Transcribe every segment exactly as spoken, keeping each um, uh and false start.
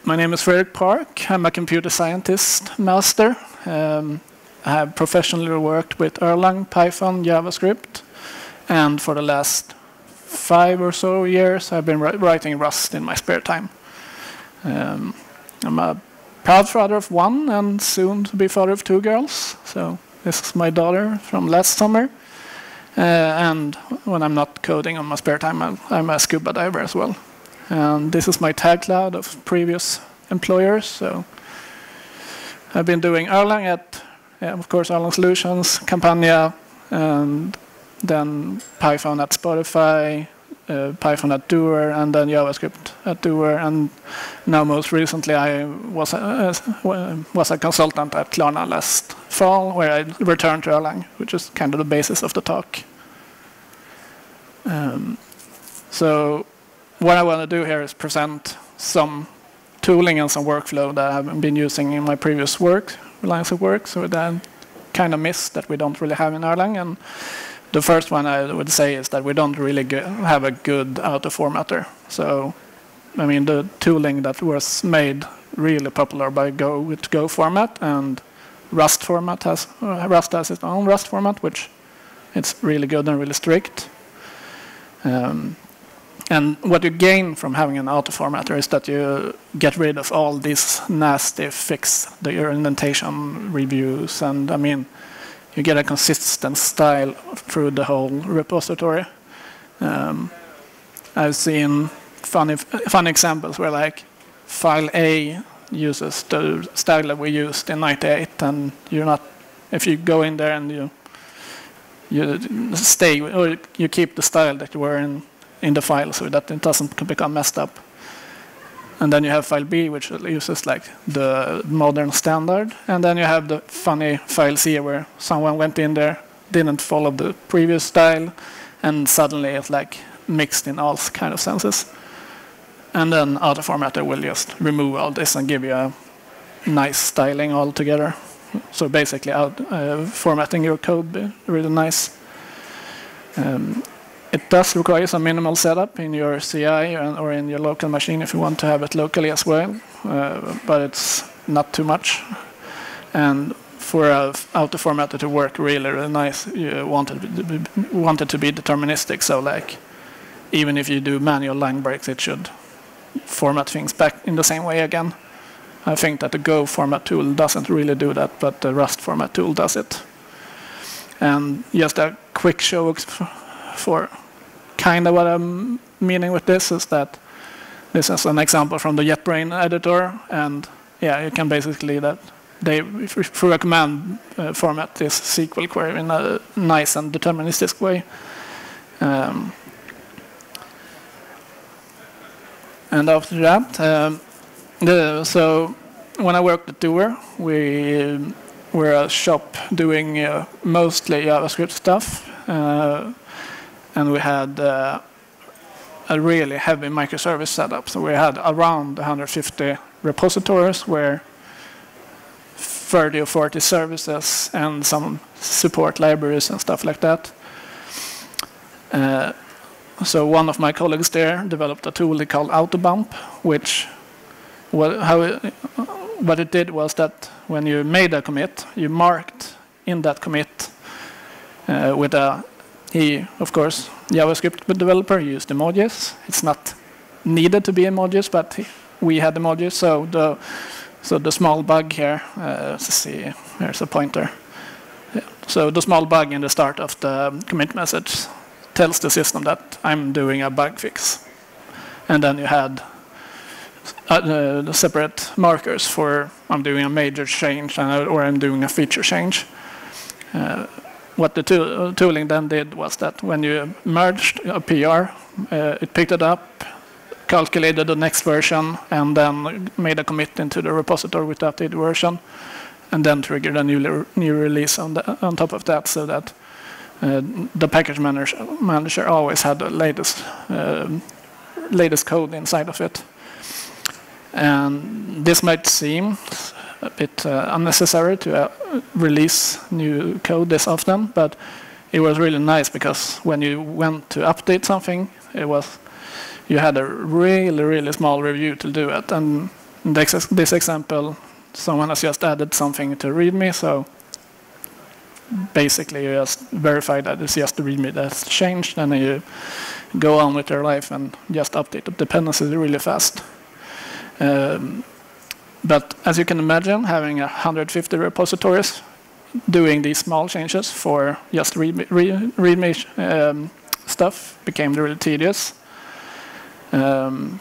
my name is Fredrik Park. I'm a computer scientist master. Um, I have professionally worked with Erlang, Python, JavaScript, and for the last five or so years I've been writing Rust in my spare time. Um, I'm a proud father of one and soon to be father of two girls. So this is my daughter from last summer. Uh, and when I'm not coding on my spare time, I'm, I'm a scuba diver as well. And this is my tag cloud of previous employers. So I've been doing Erlang at, yeah, of course, Erlang Solutions, Campania, and then Python at Spotify, uh, Python at Doer, and then JavaScript at Doer. And now most recently I was a, uh, was a consultant at Klarna last fall, where I returned to Erlang, which is kind of the basis of the talk. Um, so what I want to do here is present some tooling and some workflow that I've been using in my previous work, lines of work, so that I kind of miss that we don't really have in Erlang. And the first one I would say is that we don't really have a good auto-formatter. So, I mean, the tooling that was made really popular by Go with Go format, and Rust format has uh, Rust has its own Rust format, which it's really good and really strict. Um, and what you gain from having an auto formatter is that you get rid of all these nasty fix the your indentation reviews, and I mean, you get a consistent style through the whole repository. Um, I've seen funny fun examples where like file A uses the style that we used in ninety-eight, and you're not, if you go in there and you you stay or you keep the style that you were in in the file so that it doesn't become messed up. And then you have file B, which uses like the modern standard, and then you have the funny file C where someone went in there, didn't follow the previous style, and suddenly it's like mixed in all kind of senses. And then auto formatter will just remove all this and give you a nice styling altogether. So basically, out, uh, formatting your code be really nice. Um, it does require some minimal setup in your C I or in your local machine if you want to have it locally as well, uh, but it's not too much. And for an auto formatter to work really, really nice, you want it, to be, want it to be deterministic. So like, even if you do manual line breaks, it should format things back in the same way again. I think that the Go format tool doesn't really do that, but the Rust format tool does it. And just a quick show for kind of what I'm meaning with this is that this is an example from the JetBrains editor, and yeah, you can basically that they through a command uh, format this S Q L query in a nice and deterministic way. Um, And after that, um, the, so when I worked at Doer, we were a shop doing uh, mostly JavaScript stuff, uh, and we had uh, a really heavy microservice setup. So we had around one hundred fifty repositories where thirty or forty services and some support libraries and stuff like that. Uh, So one of my colleagues there developed a tool called Autobump, which what, how it, what it did was that when you made a commit, you marked in that commit uh, with a, he, of course, JavaScript developer used emojis. It's not needed to be emojis, but he, we had emojis. So the, so the small bug here, uh, let's see, there's a pointer. Yeah. So the small bug in the start of the commit message tells the system that I'm doing a bug fix. And then you had uh, the separate markers for I'm doing a major change and, or I'm doing a feature change. Uh, what the tool, tooling then did was that when you merged a P R, uh, it picked it up, calculated the next version, and then made a commit into the repository with the updated version, and then triggered a new, new release on, the, on top of that, so that Uh, the package manager, manager always had the latest uh, latest code inside of it. And this might seem a bit uh, unnecessary to uh, release new code this often, but it was really nice because when you went to update something, it was you had a really, really small review to do it. And in this, this example, someone has just added something to README, so basically you just verify that it's just the README that's changed, and then you go on with your life and just update the dependencies really fast. Um, but as you can imagine, having one hundred fifty repositories doing these small changes for just README, README um, stuff became really tedious. Um,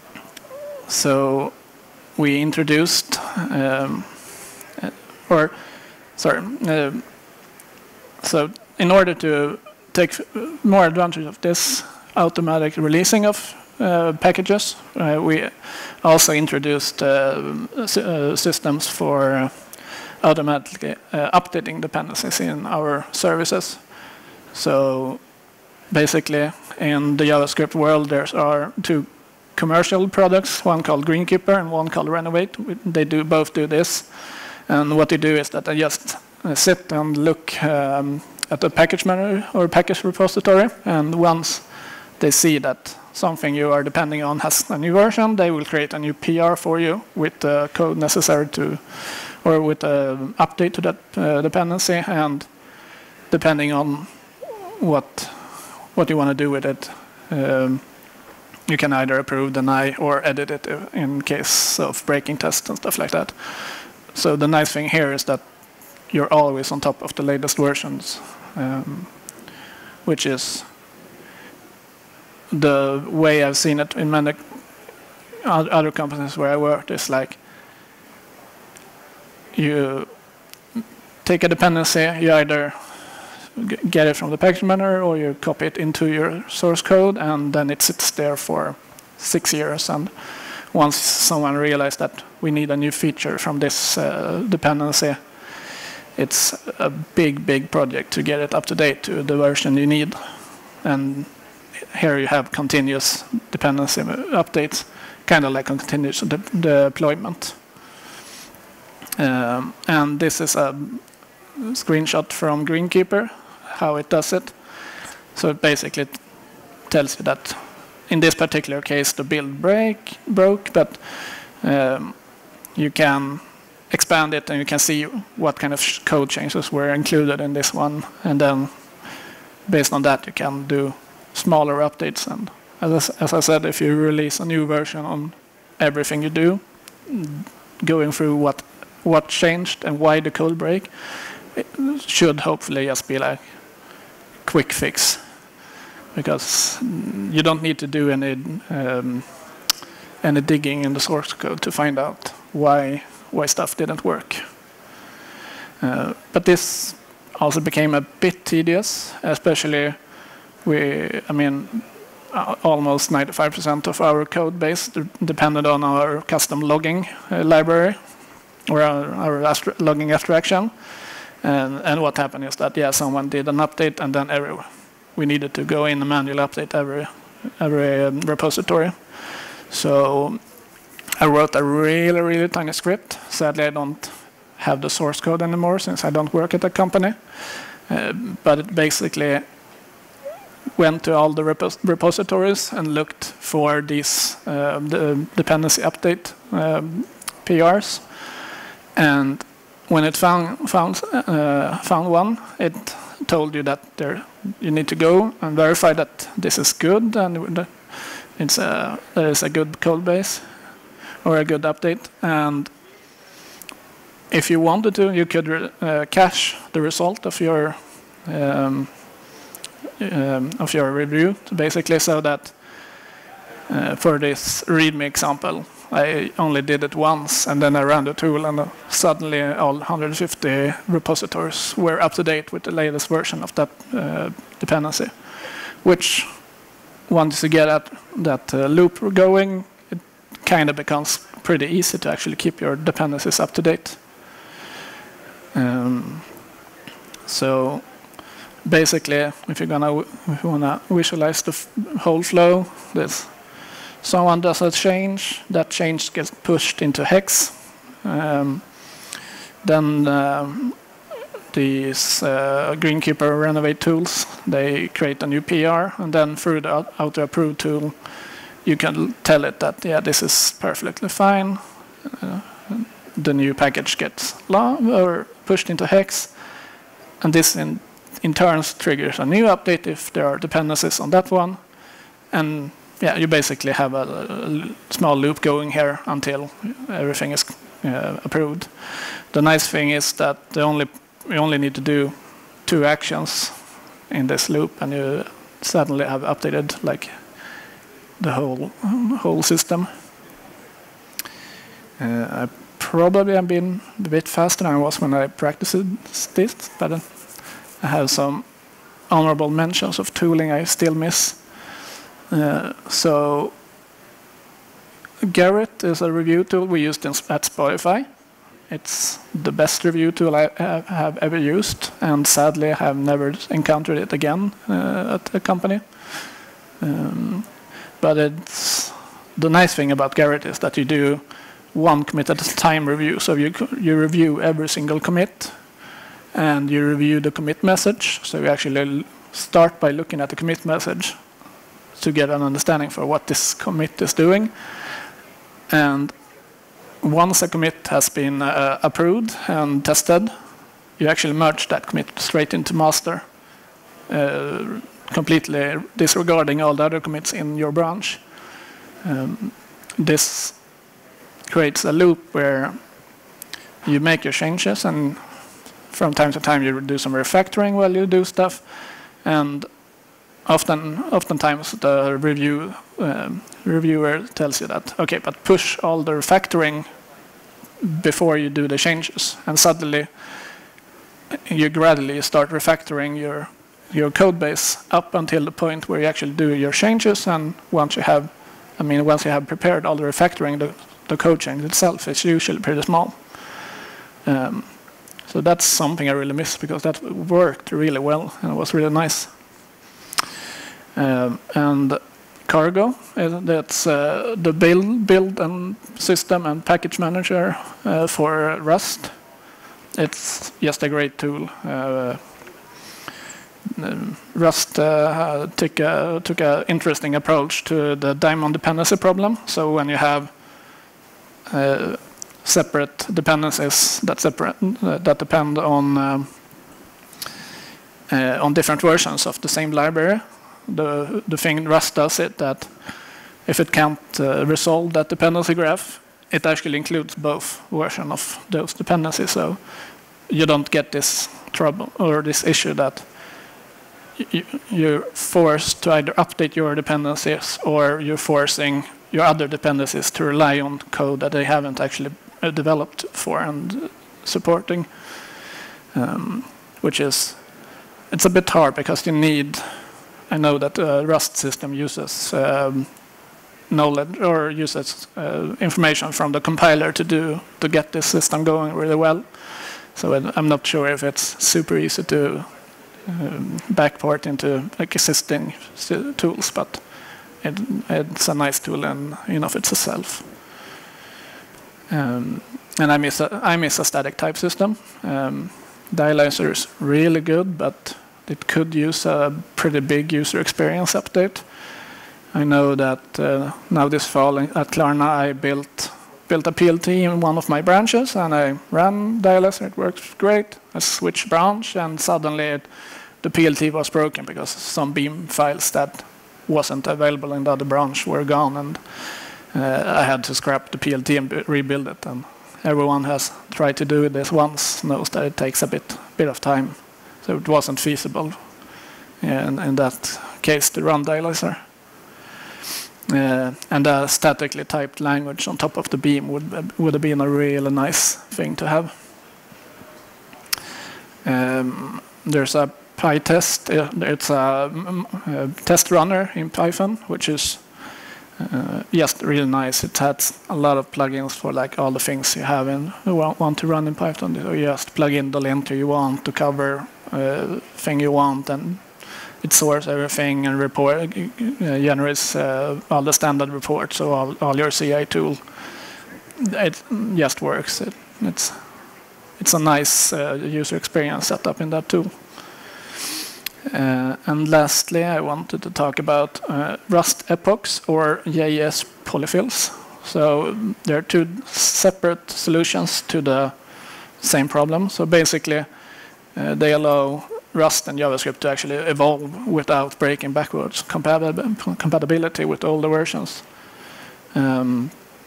so we introduced, um, or sorry, uh, so in order to take more advantage of this automatic releasing of uh, packages, uh, we also introduced uh, uh, systems for uh, automatically uh, updating dependencies in our services. So basically, in the JavaScript world, there are two commercial products, one called Greenkeeper and one called Renovate. They do both do this. And what they do is that they just uh, sit and look um, at the package manager or package repository, and once they see that something you are depending on has a new version, they will create a new P R for you with the code necessary to, or with an update to that uh, dependency, and depending on what what you want to do with it, um, you can either approve, deny, or edit it in case of breaking tests and stuff like that. So the nice thing here is that you're always on top of the latest versions, um, which is the way I've seen it in many other companies where I worked. Is like you take a dependency, you either get it from the package manager or you copy it into your source code, and then it sits there for six years. And once someone realizes that we need a new feature from this uh, dependency, it's a big, big project to get it up to date to the version you need. And here you have continuous dependency updates, kind of like a continuous de deployment. Um, and this is a screenshot from Greenkeeper, how it does it. So it basically tells you that in this particular case the build break broke, but um, you can expand it and you can see what kind of code changes were included in this one, and then based on that you can do smaller updates. And as, as I said, if you release a new version on everything you do, going through what what changed and why the code break, it should hopefully just be like quick fix, because you don't need to do any um, any digging in the source code to find out why why stuff didn't work. Uh, but this also became a bit tedious, especially we, I mean, almost ninety-five percent of our code base depended on our custom logging uh, library, or our, our abstra logging abstraction. And, and what happened is that, yeah, someone did an update, and then every, we needed to go in and manually update every, every um, repository. So I wrote a really, really tiny script. Sadly, I don't have the source code anymore since I don't work at a company. Uh, but it basically went to all the repos repositories and looked for these uh, the dependency update um, P Rs. And when it found found uh, found one, it told you that there you need to go and verify that this is good and it's a there is a good code base or a good update. And if you wanted to, you could uh, cache the result of your um, um, of your review, basically, so that uh, for this README example, I only did it once, and then I ran the tool, and uh, suddenly all one hundred fifty repositories were up to date with the latest version of that uh, dependency. Which, once you get at that uh, loop going, it kind of becomes pretty easy to actually keep your dependencies up to date. Um, so basically, if you're gonna if you wanna visualize the f whole flow, this. Someone does a change, that change gets pushed into hex. Um, then um, these uh, Greenkeeper Renovate tools, they create a new P R, and then through the auto approve tool, you can tell it that, yeah, this is perfectly fine. uh, the new package gets long or pushed into hex, and this in, in turn triggers a new update if there are dependencies on that one. And yeah, you basically have a, a small loop going here until everything is uh, approved. The nice thing is that the only you only need to do two actions in this loop, and you suddenly have updated like the whole whole system. Uh, I probably have been a bit faster than I was when I practiced this, but I have some honorable mentions of tooling I still miss. Uh, so Garrett is a review tool we used in, at Spotify. It's the best review tool I have ever used, and sadly I have never encountered it again uh, at a company. Um, but it's, the nice thing about Garrett is that you do one commit at a time review. So you, you review every single commit, and you review the commit message. So you actually start by looking at the commit message to get an understanding for what this commit is doing. And once a commit has been uh, approved and tested, you actually merge that commit straight into master, uh, completely disregarding all the other commits in your branch. Um, this creates a loop where you make your changes, and from time to time you do some refactoring while you do stuff, and often, oftentimes the review um, reviewer tells you that, okay, but push all the refactoring before you do the changes, and suddenly you gradually start refactoring your your code base up until the point where you actually do your changes. And once you have, I mean, once you have prepared all the refactoring, the, the code change itself is usually pretty small. Um, so that's something I really miss, because that worked really well and it was really nice. Um, and Cargo, uh, that's uh, the build, build and system and package manager uh, for Rust. It's just a great tool. Uh, um, Rust uh, took a, took an interesting approach to the daemon dependency problem. So when you have uh, separate dependencies that separate uh, that depend on um, uh, on different versions of the same library, the the thing Rust does it that if it can't uh, resolve that dependency graph, it actually includes both versions of those dependencies. So you don't get this trouble or this issue that you, you're forced to either update your dependencies or you're forcing your other dependencies to rely on code that they haven't actually uh, developed for and supporting, um, which is, it's a bit hard because you need, I know that the Rust system uses um, knowledge or uses uh, information from the compiler to do to get this system going really well. So I'm not sure if it's super easy to um, backport into existing tools, but it, it's a nice tool in, in of itself. Um, and I miss a, I miss a static type system. Um, the Elixir is really good, but it could use a pretty big user experience update. I know that uh, now this fall at Klarna I built built a P L T in one of my branches, and I ran the Elixir. It works great. I switched branch, and suddenly it, the P L T was broken because some BEAM files that wasn't available in the other branch were gone, and uh, I had to scrap the P L T and rebuild it. And everyone has tried to do this once knows that it takes a bit bit of time. So it wasn't feasible in, in that case to run the Elixir. Uh, and a statically typed language on top of the BEAM would, would have been a really nice thing to have. Um, there's a PyTest. It's a, a test runner in Python, which is uh, just really nice. It has a lot of plugins for like all the things you have in you want, want to run in Python. So you just plug in the linter you want to cover uh, thing you want, and it stores everything and report uh, generates uh, all the standard reports. So all, all your C I tool, it just works. It, it's it's a nice uh, user experience set up in that tool. Uh, and lastly, I wanted to talk about uh, Rust epochs or J S polyfills. So there are two separate solutions to the same problem. So basically, uh, they allow Rust and JavaScript to actually evolve without breaking backwards compatib compatibility with older versions. Um,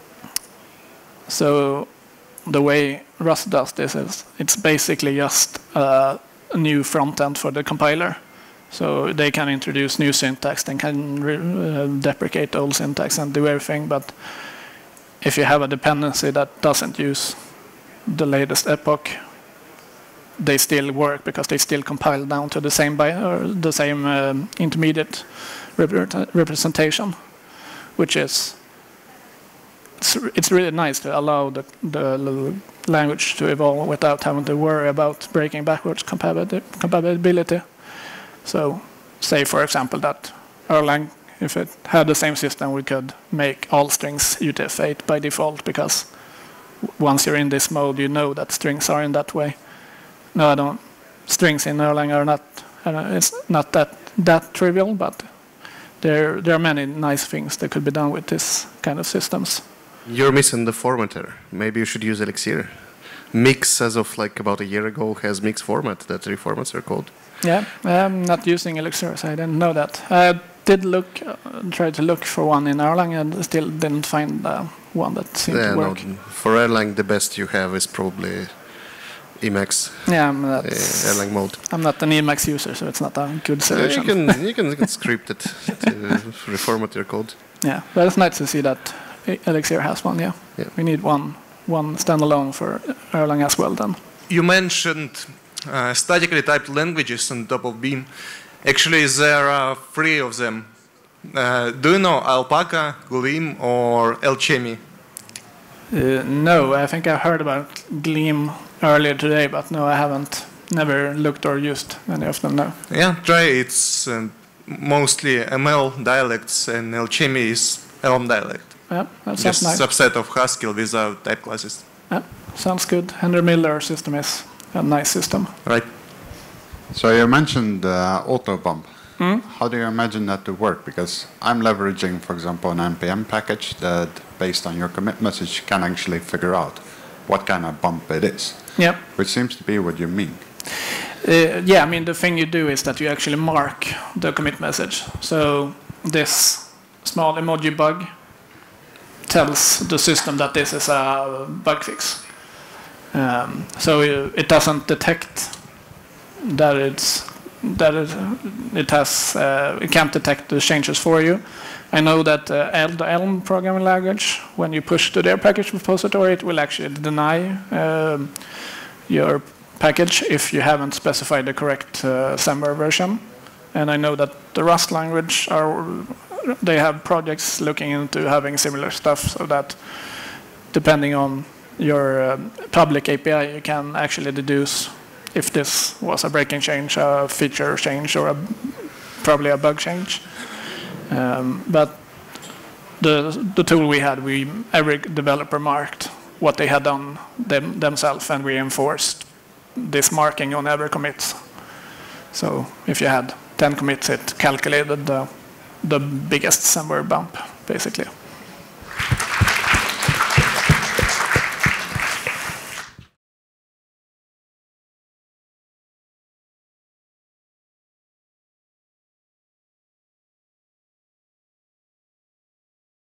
so the way Rust does this is it's basically just uh, a new front end for the compiler. So they can introduce new syntax, they can re uh, deprecate old syntax and do everything. But if you have a dependency that doesn't use the latest epoch, they still work because they still compile down to the same by or the same um, intermediate rep representation, which is it's, it's really nice to allow the, the language to evolve without having to worry about breaking backwards compatibility. So, say for example that Erlang, if it had the same system, we could make all strings U T F eight by default because once you're in this mode, you know that strings are in that way. No, I don't. Strings in Erlang are not. Uh, it's not that that trivial, but there there are many nice things that could be done with this kind of systems. You're missing the formatter. Maybe you should use Elixir. Mix, as of like about a year ago, has Mix format that reformats your code. Yeah, I'm not using Elixir, so I didn't know that. I did look, uh, try to look for one in Erlang, and still didn't find uh, one that seemed yeah, to work. No, for Erlang, the best you have is probably Emacs. Yeah, I'm not, uh, Erlang mode. I'm not an Emacs user, so it's not a good solution. Yeah, you can you can, you can script it to reformat your code. Yeah, but it's nice to see that Elixir has one. Yeah, yeah. We need one one standalone for Erlang as well. Then you mentioned uh, statically typed languages on top of BEAM. Actually, there are three of them. Uh, do you know Alpaca, Gleam, or Alchemy? Uh, no, I think I heard about Gleam earlier today, but no, I haven't. Never looked or used any of them. No. Yeah, try. It's uh, mostly M L dialects, and Alchemy is Elm dialect. Yeah, that sounds Just nice. subset of Haskell without type classes. Yeah, sounds good. Henry Miller system is a nice system. Right. So you mentioned uh, auto bump. Mm? How do you imagine that to work? Because I'm leveraging, for example, an N P M package that, based on your commit message, can actually figure out what kind of bump it is. Yeah. Which seems to be what you mean. Uh, yeah, I mean, the thing you do is that you actually mark the commit message. So this small emoji bug tells the system that this is a bug fix. Um, so it doesn't detect that it's that it, it has uh, it can't detect the changes for you. I know that uh, the Elm programming language, when you push to their package repository, it will actually deny um, your package if you haven't specified the correct uh, Semver version. And I know that the Rust language are they have projects looking into having similar stuff, so that depending on your uh, public A P I, you can actually deduce if this was a breaking change, a feature change, or a, probably a bug change. Um, but the the tool we had, we every developer marked what they had done them, themselves, and we enforced this marking on every commit. So if you had ten commits, it calculated the the biggest Semver bump, basically.